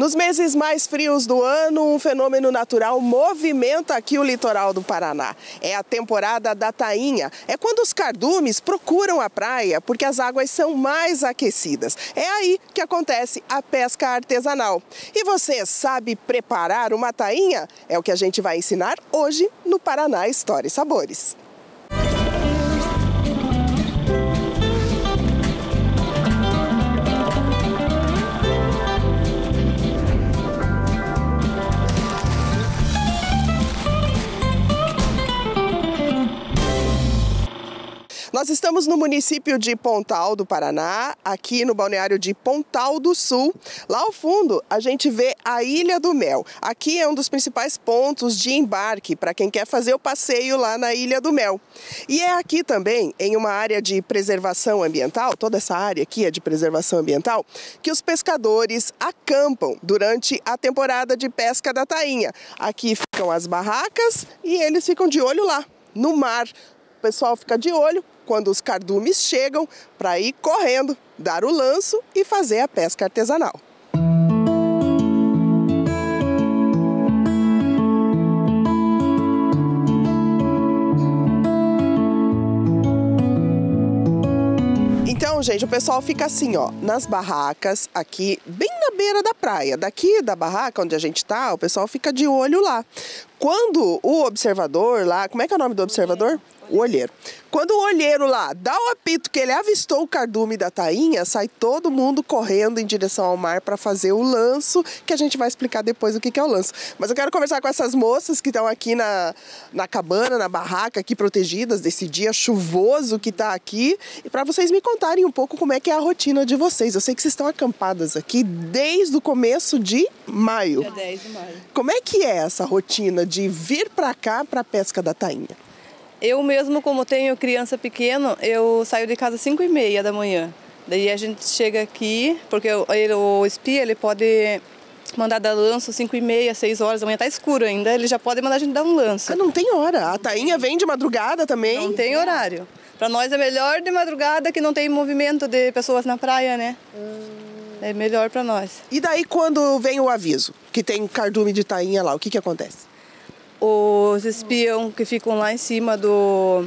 Nos meses mais frios do ano, um fenômeno natural movimenta aqui o litoral do Paraná. É a temporada da tainha. É quando os cardumes procuram a praia porque as águas são mais aquecidas. É aí que acontece a pesca artesanal. E você sabe preparar uma tainha? É o que a gente vai ensinar hoje no Paraná História e Sabores. Nós estamos no município de Pontal do Paraná, aqui no balneário de Pontal do Sul. Lá ao fundo, a gente vê a Ilha do Mel. Aqui é um dos principais pontos de embarque para quem quer fazer o passeio lá na Ilha do Mel. E é aqui também, em uma área de preservação ambiental, toda essa área aqui é de preservação ambiental, que os pescadores acampam durante a temporada de pesca da tainha. Aqui ficam as barracas e eles ficam de olho lá, no mar. O pessoal fica de olho quando os cardumes chegam para ir correndo, dar o lanço e fazer a pesca artesanal. Então, gente, o pessoal fica assim, ó, nas barracas, aqui, bem na beira da praia. Daqui da barraca onde a gente tá, o pessoal fica de olho lá. Quando o observador lá, como é que é o nome do observador? O olheiro. Quando o olheiro lá dá o apito que ele avistou o cardume da tainha, sai todo mundo correndo em direção ao mar para fazer o lanço, que a gente vai explicar depois o que é o lanço. Mas eu quero conversar com essas moças que estão aqui na cabana, na barraca, aqui protegidas desse dia chuvoso que está aqui, e para vocês me contarem um pouco como é que é a rotina de vocês. Eu sei que vocês estão acampadas aqui desde o começo de maio. Dia 10 de maio. Como é que é essa rotina de vir para cá para a pesca da tainha? Eu mesmo, como tenho criança pequena, eu saio de casa às 5h30 da manhã. Daí a gente chega aqui, porque o espia ele pode mandar dar lanço 5h30, 6 horas da manhã, tá escuro ainda, ele já pode mandar a gente dar um lanço. Ah, não tem hora, a tainha vem de madrugada também? Não tem horário. Para nós é melhor de madrugada que não tem movimento de pessoas na praia, né? É melhor para nós. E daí quando vem o aviso que tem cardume de tainha lá, o que acontece? Os espião que ficam lá em cima do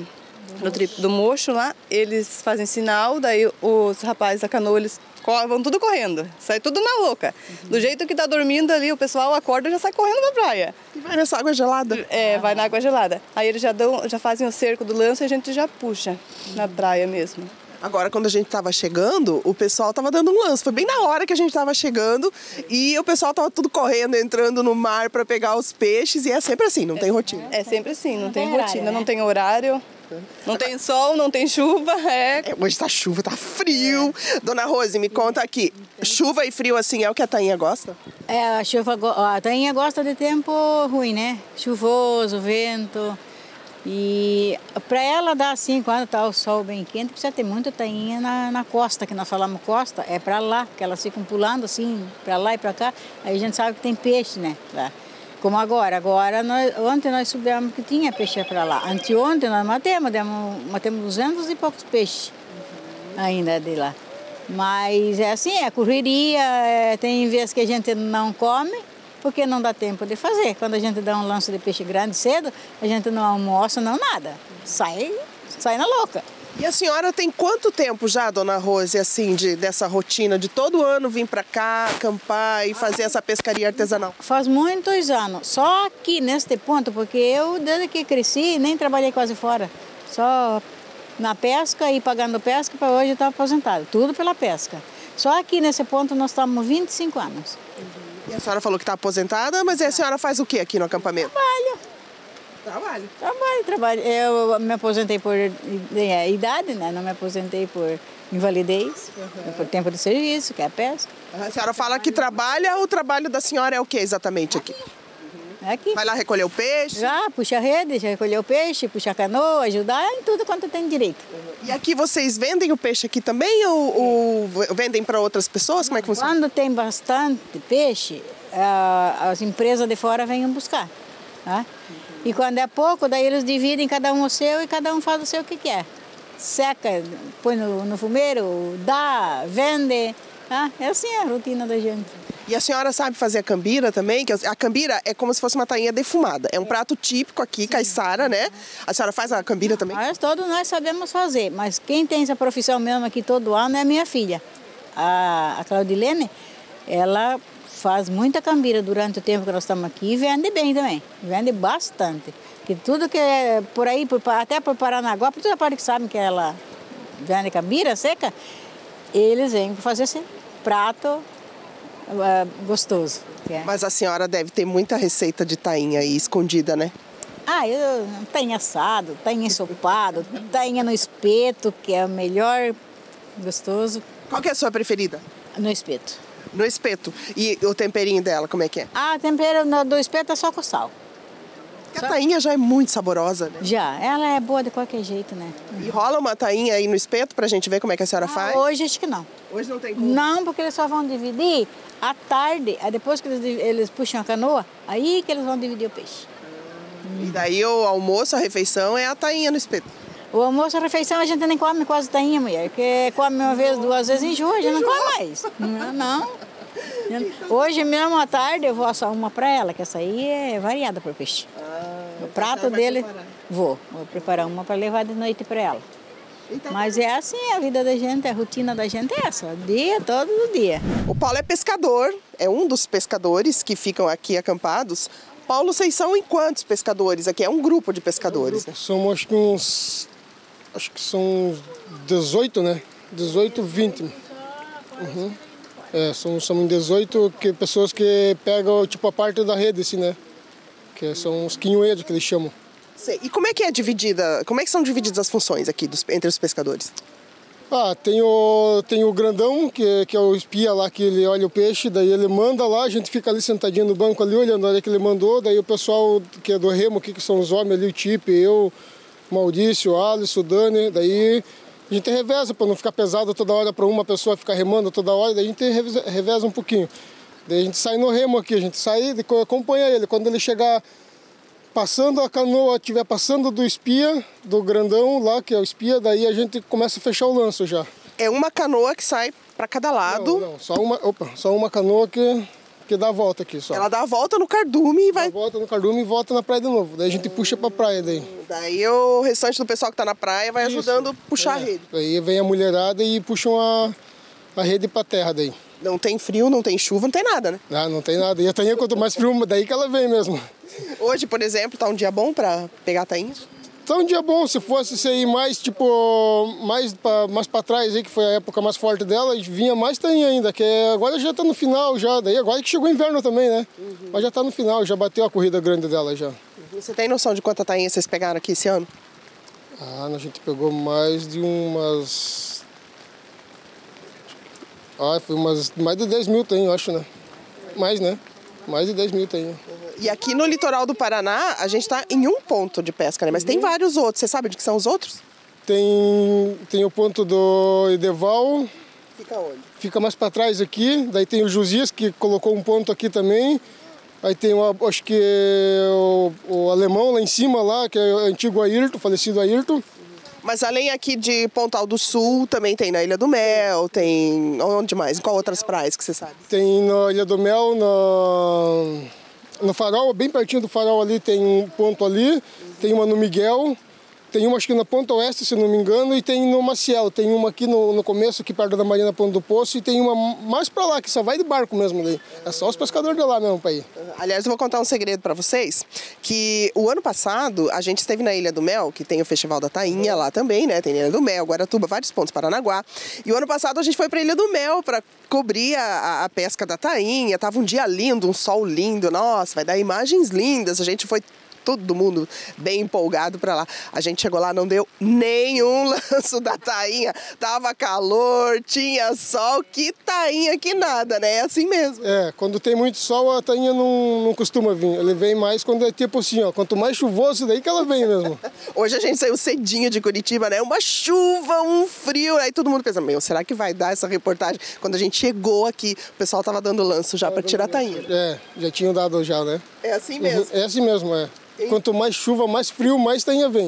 mocho lá, eles fazem sinal, daí os rapazes da canoa, eles vão tudo correndo, sai tudo na louca. Do jeito que tá dormindo ali, o pessoal acorda e já sai correndo pra praia. E vai nessa água gelada? É, vai na água gelada. Aí eles já fazem o cerco do lanço e a gente já puxa na praia mesmo. Agora, quando a gente estava chegando, o pessoal estava dando um lance. Foi bem na hora que a gente estava chegando e o pessoal estava tudo correndo, entrando no mar para pegar os peixes. E é sempre assim, não tem rotina. É sempre assim, não tem rotina, não tem horário. Não tem sol, não tem chuva. Hoje tá chuva, tá frio. Dona Rose, me conta aqui, chuva e frio assim é o que a tainha gosta? É, a tainha gosta de tempo ruim, né? Chuvoso, vento. E para ela dar assim, quando tá o sol bem quente, precisa ter muita tainha na costa, que nós falamos costa, é para lá, que elas ficam pulando assim, para lá e para cá, aí a gente sabe que tem peixe, né? Lá. Como agora ontem nós soubemos que tinha peixe para lá, anteontem nós matemos 200 e poucos peixes ainda de lá. Mas é assim, é correria, tem vezes que a gente não come, porque não dá tempo de fazer. Quando a gente dá um lance de peixe grande cedo, a gente não almoça, não nada. Sai na louca. E a senhora tem quanto tempo já, Dona Rose, assim, dessa rotina de todo ano vir para cá, acampar e fazer essa pescaria artesanal? Faz muitos anos. Só aqui neste ponto, porque eu, desde que cresci, nem trabalhei quase fora. Só na pesca e pagando pesca, para hoje eu estou aposentado. Tudo pela pesca. Só aqui nesse ponto nós estamos 25 anos. E a senhora falou que está aposentada, mas a senhora faz o que aqui no acampamento? Trabalho. Eu me aposentei por idade, né? Não me aposentei por invalidez, por tempo de serviço, que é a pesca. A senhora fala que trabalha, o trabalho da senhora é o que exatamente aqui? Aqui. Vai lá recolher o peixe? Já, puxa a rede, já recolher o peixe, puxa a canoa, ajudar em tudo quanto tem direito. E aqui vocês vendem o peixe aqui também ou vendem para outras pessoas? Como é que funciona? Quando tem bastante peixe, as empresas de fora vêm buscar. Tá? E quando é pouco, daí eles dividem cada um o seu e cada um faz o seu que quer. Seca, põe no fumeiro, dá, vende. Tá? É assim a rotina da gente. E a senhora sabe fazer a cambira também? Que a cambira é como se fosse uma tainha defumada. É um prato típico aqui, caiçara, né? A senhora faz a cambira também? Todos nós sabemos fazer, mas quem tem essa profissão mesmo aqui todo ano é a minha filha. A Claudilene, ela faz muita cambira durante o tempo que nós estamos aqui e vende bem também. Vende bastante. Que tudo que é por aí, até por Paranaguá, por toda parte que sabem que ela vende cambira seca, eles vêm fazer esse prato gostoso. Mas a senhora deve ter muita receita de tainha aí escondida, né? Tainha assado, tainha ensopado, tainha no espeto, que é o melhor, gostoso. Qual que é a sua preferida? No espeto. No espeto. E o temperinho dela, como é que é? O tempero do espeto é só com sal. A tainha já é muito saborosa, né? Já, ela é boa de qualquer jeito, né? E rola uma tainha aí no espeto pra gente ver como é que a senhora faz? Hoje acho que não. Hoje não tem como? Não, porque eles só vão dividir à tarde, aí depois que eles puxam a canoa, aí que eles vão dividir o peixe. E daí o almoço, a refeição é a tainha no espeto? O almoço, a refeição, a gente nem come quase tainha, mulher, porque come uma vez, 2 vezes em julho, a gente não come mais. Não. Hoje mesmo à tarde eu vou assar uma para ela, que essa aí é variada por peixe. O prato dele, vou preparar uma para levar de noite para ela. Então, mas é assim, a vida da gente, a rotina da gente é essa, todo dia. O Paulo é pescador, é um dos pescadores que ficam aqui acampados. Paulo, vocês são em quantos pescadores aqui? É um grupo de pescadores, né? Somos acho que são 18, né? 18, 20. Uhum. São 18 pessoas que pegam tipo a parte da rede, assim, né? Que são os quinhoeiros que eles chamam. E como é que é dividida? Como é que são divididas as funções aqui entre os pescadores? Tem o grandão, que é o espia lá, que ele olha o peixe, daí ele manda lá, a gente fica ali sentadinho no banco ali, olhando a hora que ele mandou, daí o pessoal que é do remo aqui, que são os homens ali, o Tipe, eu, Maurício, Alisson, Dani, daí a gente reveza para não ficar pesado toda hora para uma pessoa ficar remando toda hora, daí a gente reveza um pouquinho. Daí a gente sai no remo aqui, a gente sai e acompanha ele. Quando ele chegar passando a canoa, estiver passando do espia, do grandão lá, que é o espia, daí a gente começa a fechar o lanço já. É uma canoa que sai para cada lado? Não, só uma canoa que dá a volta aqui só. Ela dá a volta no cardume e vai... Dá a volta no cardume e volta na praia de novo. Daí a gente puxa para a praia daí. Daí o restante do pessoal que está na praia vai ajudando a puxar a rede. Aí vem a mulherada e puxam a rede para terra daí. Não tem frio, não tem chuva, não tem nada, né? Não tem nada. E a tainha, quanto mais frio, daí que ela vem mesmo. Hoje, por exemplo, tá um dia bom para pegar a tainha? Tá um dia bom. Se fosse ir mais, mais para trás, aí, que foi a época mais forte dela, vinha mais tainha ainda, que agora já tá no final já. Daí agora que chegou o inverno também, né? Uhum. Mas já tá no final, já bateu a corrida grande dela já. Você tem noção de quanta tainha vocês pegaram aqui esse ano? A gente pegou mais de umas... foi mais de 10 mil tem, eu acho, né? Mais, né? Mais de 10 mil tem. E aqui no litoral do Paraná, a gente está em um ponto de pesca, né? Mas tem vários outros. Você sabe de que são os outros? Tem o ponto do Edeval. Fica onde? Fica mais para trás aqui. Daí tem o Josias, que colocou um ponto aqui também. Aí tem, acho que o alemão lá em cima, lá, que é o antigo Ayrton, falecido Ayrton. Mas além aqui de Pontal do Sul, também tem na Ilha do Mel, tem... Onde mais? Em qual outras praias que você sabe? Tem na Ilha do Mel, no Farol, bem pertinho do Farol ali, tem um ponto ali. Tem uma no Miguel. Tem uma acho que na Ponta Oeste, se não me engano, e tem no Maciel. Tem uma aqui no começo, aqui perto da Marina Ponto do Poço, e tem uma mais pra lá, que só vai de barco mesmo daí. É só os pescadores de lá mesmo pra ir. Aliás, eu vou contar um segredo pra vocês, que o ano passado a gente esteve na Ilha do Mel, que tem o Festival da Tainha lá também, né? Tem Ilha do Mel, Guaratuba, vários pontos, Paranaguá. E o ano passado a gente foi pra Ilha do Mel pra cobrir a pesca da tainha. Tava um dia lindo, um sol lindo. Nossa, vai dar imagens lindas. A gente foi todo mundo bem empolgado para lá. A gente chegou lá, não deu nenhum lanço da tainha. Tava calor, tinha sol, que tainha que nada, né? É assim mesmo. Quando tem muito sol, a tainha não costuma vir. Ele vem mais quando é tipo assim, ó, quanto mais chuvoso, daí que ela vem mesmo. Hoje a gente saiu cedinho de Curitiba, né? Uma chuva, um frio. Aí todo mundo pensa, será que vai dar essa reportagem? Quando a gente chegou aqui, o pessoal tava dando lanço já para tirar a tainha. Já tinham dado já, né? É assim mesmo? É assim mesmo, é. Quanto mais chuva, mais frio, mais tainha vem.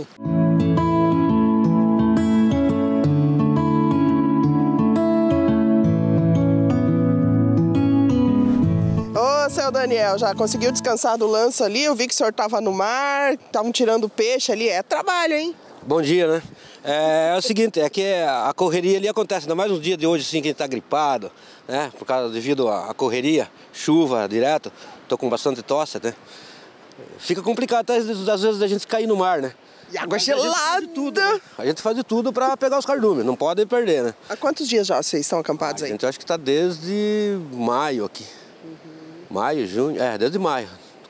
Ô, seu Daniel, já conseguiu descansar do lanço ali? Eu vi que o senhor estava no mar, estavam tirando peixe ali. É trabalho, hein? Bom dia, né? É o seguinte, é que a correria ali acontece, ainda mais no dia de hoje, assim, que a gente tá gripado, né? Devido à correria, chuva direto, tô com bastante tosse, né? Fica complicado, às vezes, a gente cair no mar, né? E água gelada! A gente faz de tudo para pegar os cardumes, não pode perder, né? Há quantos dias já vocês estão acampados aí? A gente acho que tá desde maio aqui. Maio, junho, desde maio.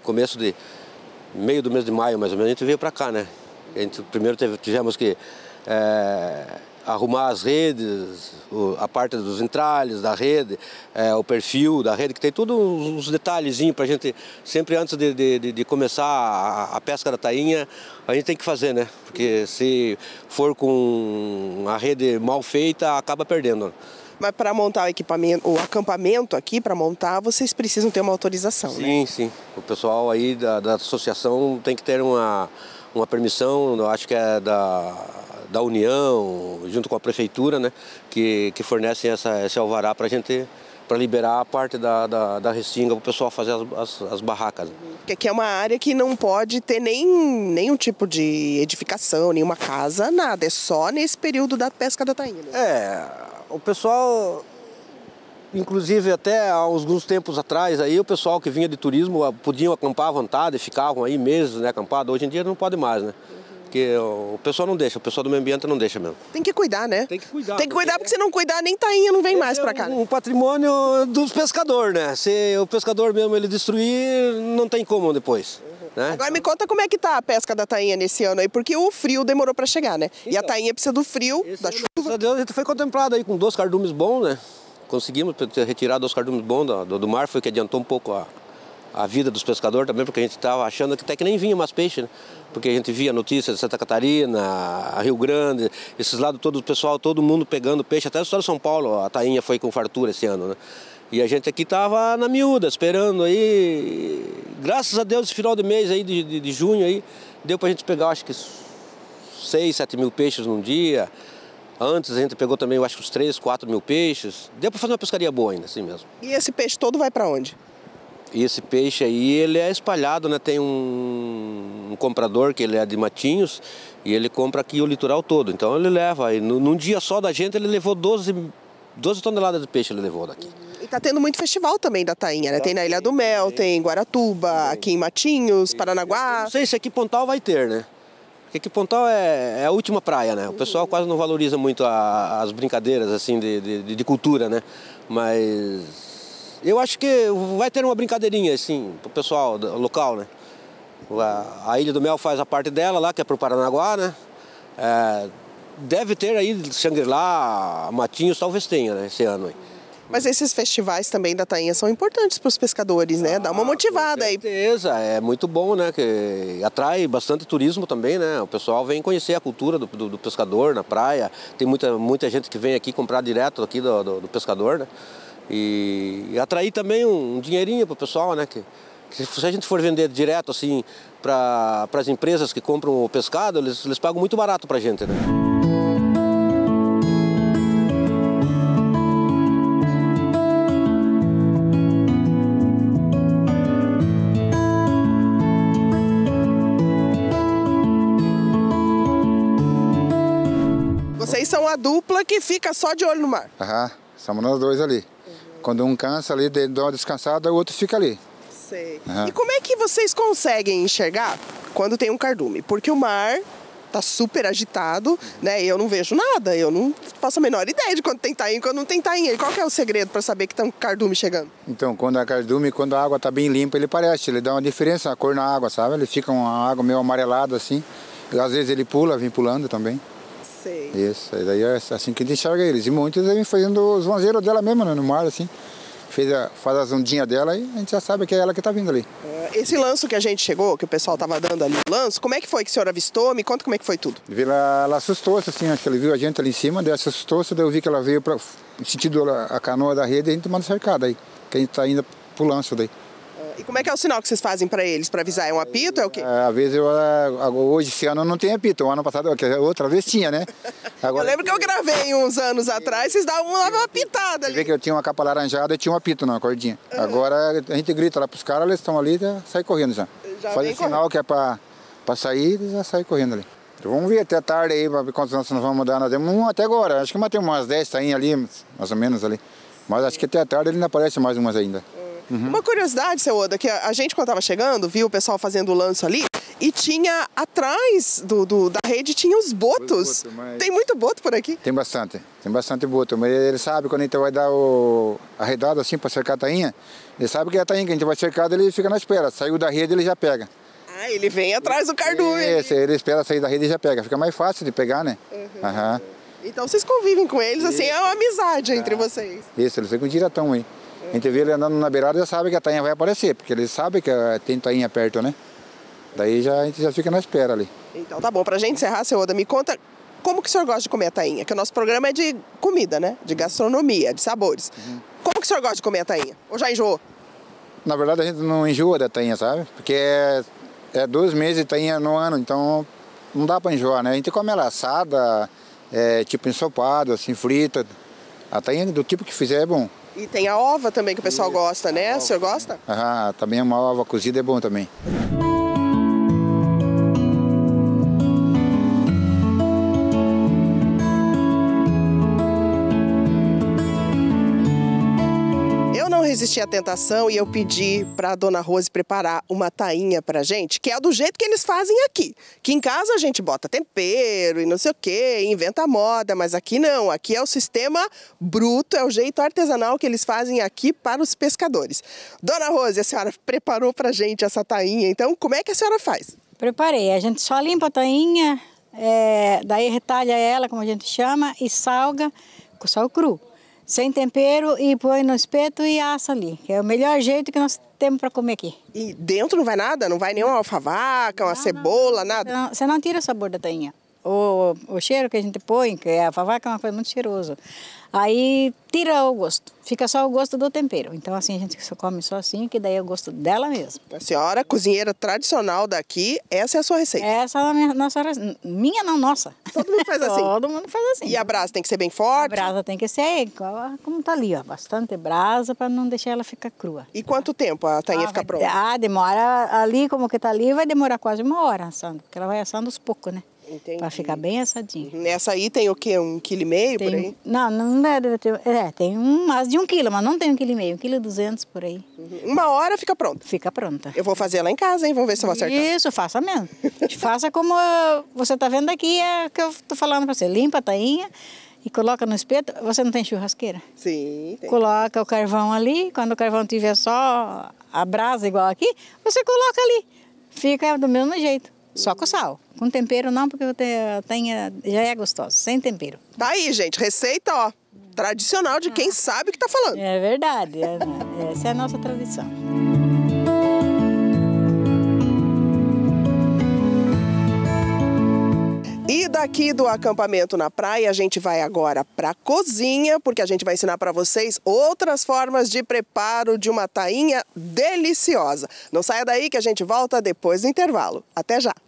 Meio do mês de maio, mais ou menos, a gente veio para cá, né? A gente primeiro tivemos que arrumar as redes, a parte dos entralhes da rede, o perfil da rede, que tem todos uns detalhezinhos para a gente, sempre antes de começar a pesca da tainha, a gente tem que fazer, né? Porque se for com a rede mal feita, acaba perdendo. Mas para montar o equipamento, o acampamento aqui, para montar, vocês precisam ter uma autorização, né? Sim, sim. O pessoal aí da associação tem que ter uma permissão, eu acho que é da União, junto com a prefeitura, né, que fornecem esse alvará para a gente, para liberar a parte da restinga para o pessoal fazer as barracas. Porque aqui é uma área que não pode ter nenhum tipo de edificação, nenhuma casa, nada. É só nesse período da pesca da tainha, né? O pessoal, inclusive até há alguns tempos atrás, aí, o pessoal que vinha de turismo podiam acampar à vontade, ficavam aí meses, né, acampado. Hoje em dia não pode mais, né? Porque o pessoal não deixa, o pessoal do meio ambiente não deixa mesmo. Tem que cuidar, né? Tem que cuidar. Tem que cuidar, porque se não cuidar, nem tainha não vem mais pra cá. É um patrimônio dos pescadores, né? Se o pescador mesmo ele destruir, não tem como depois. Né? Agora me conta como é que tá a pesca da tainha nesse ano aí, porque o frio demorou pra chegar, né? Então, e a tainha precisa do frio, da chuva. Graças a Deus, a gente foi contemplado aí com 2 cardumes bons, né? Conseguimos retirar 2 cardumes bons do mar, foi que adiantou um pouco a vida dos pescadores também, porque a gente estava achando que até que nem vinha mais peixe, né? Porque a gente via notícias de Santa Catarina, Rio Grande, esses lados todos, o pessoal, todo mundo pegando peixe, até o estado de São Paulo, a tainha foi com fartura esse ano, né? E a gente aqui estava na miúda, esperando aí, graças a Deus, esse final de mês aí, de junho aí, deu pra gente pegar, acho que 6, 7 mil peixes num dia. Antes a gente pegou também, eu acho que uns 3, 4 mil peixes. Deu pra fazer uma pescaria boa ainda, assim mesmo. E esse peixe todo vai pra onde? E esse peixe aí, ele é espalhado, né? Tem um comprador que ele é de Matinhos e ele compra aqui o litoral todo. Então ele leva, e num dia só da gente ele levou 12 toneladas de peixe, ele levou daqui. E tá tendo muito festival também da tainha, né? Tem na Ilha do Mel, tem em Guaratuba, aqui em Matinhos, Paranaguá. Não sei se aqui em Pontal vai ter, né? Porque aqui em Pontal é a última praia, né? O pessoal quase não valoriza muito as brincadeiras, assim, de cultura, né? Mas eu acho que vai ter uma brincadeirinha, assim, pro pessoal local, né? A Ilha do Mel faz a parte dela lá, que é pro Paranaguá, né? Deve ter aí Xangri-Lá, Matinhos, talvez tenha, né, esse ano aí. Mas esses festivais também da tainha são importantes para os pescadores, né? Dá uma motivada aí. Com certeza, é muito bom, né? Que atrai bastante turismo também, né? O pessoal vem conhecer a cultura do pescador na praia. Tem muita gente que vem aqui comprar direto aqui do pescador, né? E atrair também um dinheirinho para o pessoal, né? Que se a gente for vender direto assim para as empresas que compram o pescado, eles pagam muito barato para a gente, né? Vocês são a dupla que fica só de olho no mar. Aham, somos nós dois ali. Quando um cansa ali, dá uma descansada, o outro fica ali. Sei. E como é que vocês conseguem enxergar quando tem um cardume? Porque o mar tá super agitado, né? E eu não vejo nada, eu não faço a menor ideia de quando tem tainha e quando não tem tainha. E qual que é o segredo para saber que tem um cardume chegando? Então, quando é cardume, quando a água tá bem limpa, ele parece, ele dá uma diferença, a cor na água, sabe? Ele fica uma água meio amarelada assim. E às vezes ele vem pulando também. Sei. Isso, aí daí é assim que a gente enxerga eles. E muitos vêm fazendo os vanzeiros dela mesmo, né, no mar, assim. Faz as ondinhas dela e a gente já sabe que é ela que tá vindo ali. Esse lanço que a gente chegou, que o pessoal tava dando ali o lanço, como é que foi que a senhora avistou? Me conta como é que foi tudo. Ela assustou-se, assim, acho que ela viu a gente ali em cima, daí assustou-se, daí eu vi que ela veio no sentido a canoa da rede e a gente manda cercada aí, que a gente tá indo pro lanço daí. E como é que é o sinal que vocês fazem para eles, para avisar? É um apito, é o quê? Às vezes, hoje, esse ano não tem apito, o ano passado, outra vez tinha, né? Agora, eu lembro que eu gravei uns anos atrás, vocês davam uma apitada ali. Você vê que eu tinha uma capa laranjada e tinha um apito na cordinha. Agora a gente grita lá pros caras, eles estão ali e já saem correndo já. Faz o sinal que é para sair, eles já saem correndo ali. Então, vamos ver até tarde aí, para ver quantos nós vamos mudar. Nós temos um até agora, acho que matemos umas 10 tainhas ali, mais ou menos ali. Mas acho que até tarde ele ainda aparece mais umas ainda. Uma curiosidade, seu Oda, que a gente quando estava chegando, viu o pessoal fazendo o lanço ali, e tinha atrás da rede, tinha os botos. Tem muito boto por aqui? Tem bastante boto, mas ele sabe quando a gente vai dar o arredado assim para cercar a tainha, ele sabe que é a tainha que a gente vai cercar, ele fica na espera, saiu da rede ele já pega. Ah, ele vem atrás do cardume. Ele espera sair da rede e já pega, fica mais fácil de pegar, né? Então vocês convivem com eles, assim, é uma amizade entre vocês. Isso, eles ficam diretão aí. A gente vê ele andando na beirada e já sabe que a tainha vai aparecer, porque eles sabem que tem tainha perto, né? Daí a gente já fica na espera ali. Então tá bom, pra gente encerrar, seu Oda, me conta como que o senhor gosta de comer a tainha? Que o nosso programa é de comida, né? De gastronomia, de sabores. Como que o senhor gosta de comer a tainha? Ou já enjoou? Na verdade a gente não enjoa da tainha, sabe? Porque é 2 meses de tainha no ano, então não dá pra enjoar, né? A gente come ela assada, tipo ensopado, assim, frita. A tainha do tipo que fizer é bom. E tem a ova também que o pessoal gosta, né? O senhor gosta? Também uma ova cozida é bom também. Eu não resisti à tentação e eu pedi para a dona Rose preparar uma tainha pra gente, que é do jeito que eles fazem aqui. Que em casa a gente bota tempero e não sei o quê, inventa moda, mas aqui não. Aqui é o sistema bruto, é o jeito artesanal que eles fazem aqui para os pescadores. Dona Rose, a senhora preparou pra gente essa tainha, então como é que a senhora faz? Preparei, a gente só limpa a tainha, daí retalha ela, como a gente chama, e salga com sal cru. Sem tempero e põe no espeto e assa ali, que é o melhor jeito que nós temos para comer aqui. E dentro não vai nada? Não vai nenhuma alfavaca, uma cebola, nada? Você não tira o sabor da tainha. O cheiro que a gente põe, que a alfavaca é uma coisa muito cheirosa. Aí tira o gosto, fica só o gosto do tempero. Então assim a gente só come só assim, que daí é o gosto dela mesmo. A senhora, cozinheira tradicional daqui, essa é a sua receita? Essa é a nossa receita. Minha não, nossa. Todo mundo faz assim? Todo mundo faz assim. E a brasa tem que ser bem forte? A brasa tem que ser como tá ali, ó, bastante brasa para não deixar ela ficar crua. E quanto tempo a tainha fica pronta? Demora ali, como que tá ali, vai demorar quase 1 hora assando, porque ela vai assando aos poucos, né? Entendi. Para ficar bem assadinho. Nessa aí tem o quê? 1,5 kg por aí? Não deve ter. Tem mais de 1 quilo, mas não tem 1,5 kg, 1,2 kg por aí. 1 hora fica pronta? Fica pronta. Eu vou fazer ela em casa, hein? Vamos ver se eu vou acertar. Isso, faça mesmo. Faça como você tá vendo aqui, é que eu tô falando para você. Limpa a tainha e coloca no espeto. Você não tem churrasqueira? Sim, tem. Coloca o carvão ali, quando o carvão tiver só a brasa igual aqui, você coloca ali. Fica do mesmo jeito. Só com sal. Com tempero não, porque a tainha já é gostosa, sem tempero. Tá aí, gente. Receita, ó, tradicional de quem sabe o que tá falando. É verdade. Essa é a nossa tradição. E daqui do acampamento na praia, a gente vai agora para a cozinha, porque a gente vai ensinar para vocês outras formas de preparo de uma tainha deliciosa. Não saia daí que a gente volta depois do intervalo. Até já!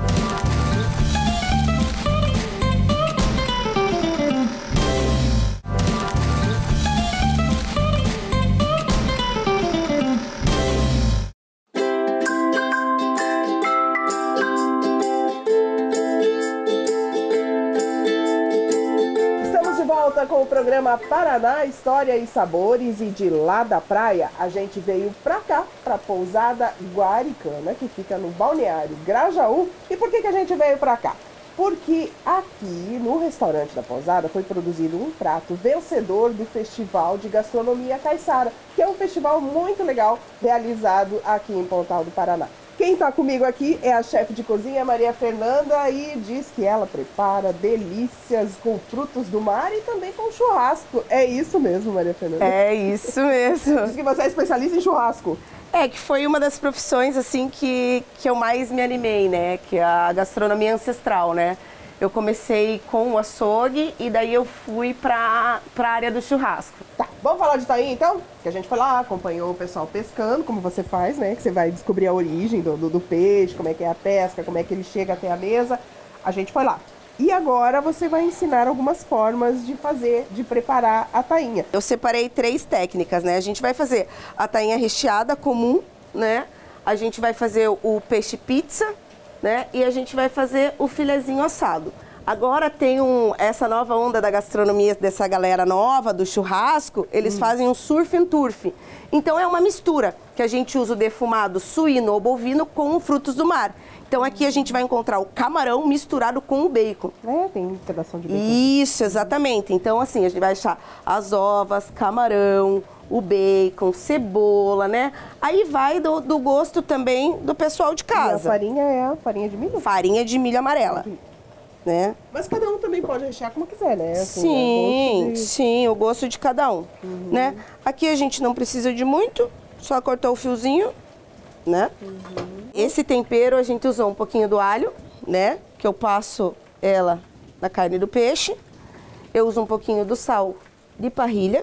Com o programa Paraná, História e Sabores, e de lá da praia a gente veio pra cá, pra pousada Guaricana, que fica no balneário Grajaú. E por que a gente veio pra cá? Porque aqui no restaurante da pousada foi produzido um prato vencedor do Festival de Gastronomia Caiçara, que é um festival muito legal realizado aqui em Pontal do Paraná. Quem está comigo aqui é a chefe de cozinha, Maria Fernanda, e diz que ela prepara delícias com frutos do mar e também com churrasco. É isso mesmo, Maria Fernanda? É isso mesmo. Diz que você é especialista em churrasco. Que foi uma das profissões, assim, que eu mais me animei, né? Que é a gastronomia ancestral, né? Eu comecei com o açougue e daí eu fui pra área do churrasco. Tá, vamos falar de tainha então? Que a gente foi lá, acompanhou o pessoal pescando, como você faz, né? Que você vai descobrir a origem do peixe, como é que é a pesca, como é que ele chega até a mesa. A gente foi lá. E agora você vai ensinar algumas formas de fazer, de preparar a tainha. Eu separei 3 técnicas, né? A gente vai fazer a tainha recheada comum, né? A gente vai fazer o peixe pizza, né? E a gente vai fazer o filezinho assado. Agora tem essa nova onda da gastronomia, dessa galera nova, do churrasco, eles fazem um surf and turf. Então é uma mistura, que a gente usa o defumado suíno ou bovino com frutos do mar. Então aqui a gente vai encontrar o camarão misturado com o bacon. É, tem um pedação de bacon. Isso, exatamente. Então assim, a gente vai achar as ovas, camarão, o bacon, cebola, né? Aí vai do gosto também do pessoal de casa. E a farinha é a farinha de milho? Farinha de milho amarela, né? Mas cada um também pode rechear como quiser, né? Assim, sim, o gosto de cada um, né? Aqui a gente não precisa de muito, só cortar o fiozinho, né? Esse tempero a gente usou um pouquinho do alho, né? Que eu passo ela na carne do peixe. Eu uso um pouquinho do sal de parrilha,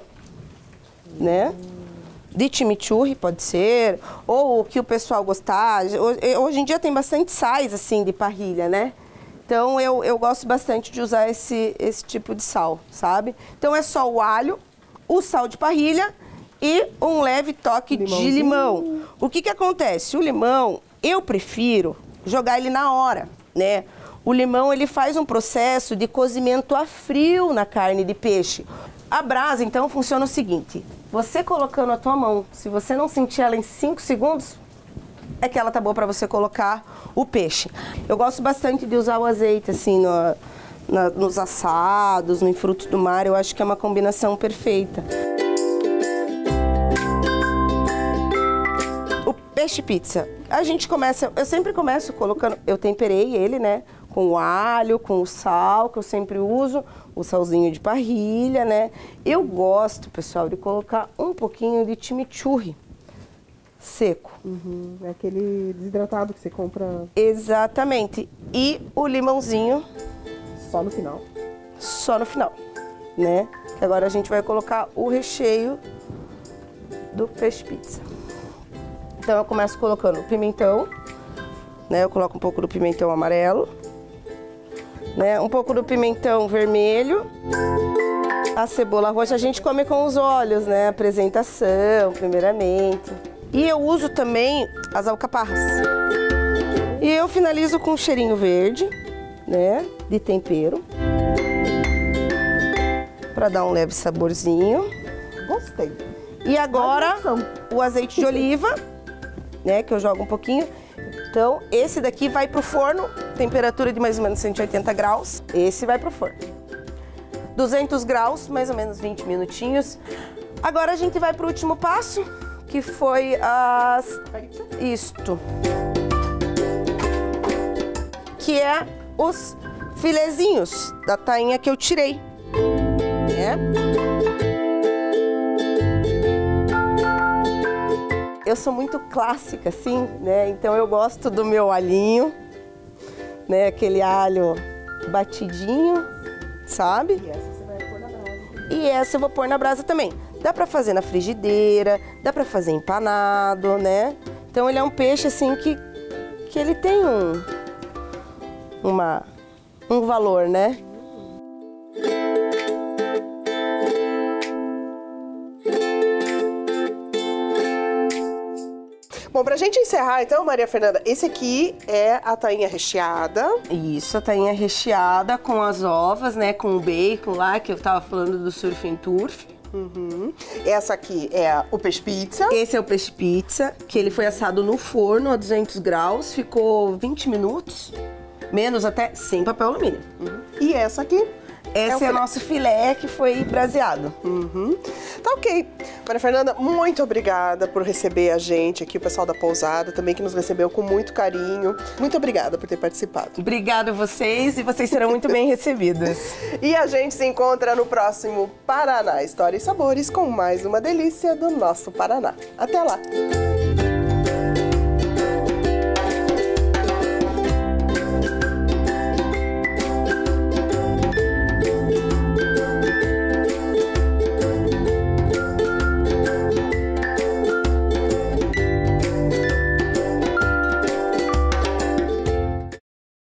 né? De chimichurri, pode ser, ou o que o pessoal gostar. Hoje em dia tem bastante sais, assim, de parrilha, né? Então eu gosto bastante de usar esse tipo de sal, sabe? Então é só o alho, o sal de parrilha e um leve toque de limão. O que acontece? O limão, eu prefiro jogar ele na hora, né? O limão, ele faz um processo de cozimento a frio na carne de peixe. A brasa, então, funciona o seguinte. Você colocando a tua mão, se você não sentir ela em 5 segundos, é que ela tá boa para você colocar o peixe. Eu gosto bastante de usar o azeite, assim, nos assados, em frutos do mar. Eu acho que é uma combinação perfeita. O peixe pizza, eu sempre começo colocando, eu temperei ele, né? Com o alho, com o sal, que eu sempre uso, o salzinho de parrilha, né? Eu gosto, pessoal, de colocar um pouquinho de chimichurri seco. É aquele desidratado que você compra... Exatamente. E o limãozinho... Só no final. Só no final, né? Que agora a gente vai colocar o recheio do peixe pizza. Então eu começo colocando o pimentão, né? Eu coloco um pouco do pimentão amarelo, né? Um pouco do pimentão vermelho. A cebola roxa a gente come com os olhos, né? Apresentação, primeiramente. E eu uso também as alcaparras. E eu finalizo com um cheirinho verde, né? De tempero. Para dar um leve saborzinho. Gostei. E agora o azeite de oliva, né? Que eu jogo um pouquinho. Então, esse daqui vai pro forno, temperatura de mais ou menos 180 graus. Esse vai pro forno. 200 graus, mais ou menos 20 minutinhos. Agora a gente vai pro último passo, que foi isto. Que é os filezinhos da tainha que eu tirei. Né? Eu sou muito clássica, assim, né? Então eu gosto do meu alhinho, né? Aquele alho batidinho, sabe? E essa você vai pôr na brasa. E essa eu vou pôr na brasa também. Dá pra fazer na frigideira, dá pra fazer empanado, né? Então ele é um peixe, assim, que ele tem um valor, né? Bom, pra gente encerrar, então, Maria Fernanda, esse aqui é a tainha recheada. Isso, a tainha recheada com as ovas, né? Com o bacon lá, que eu tava falando do surf and turf. Essa aqui é o peixe pizza. Esse é o peixe pizza, que ele foi assado no forno a 200 graus, ficou 20 minutos, menos até, sem papel alumínio. E essa aqui? Esse é o nosso filé que foi braseado. Tá ok. Maria Fernanda, muito obrigada por receber a gente aqui, o pessoal da pousada também, que nos recebeu com muito carinho. Muito obrigada por ter participado. Obrigada a vocês, e vocês serão muito bem recebidos. E a gente se encontra no próximo Paraná História e Sabores com mais uma delícia do nosso Paraná. Até lá!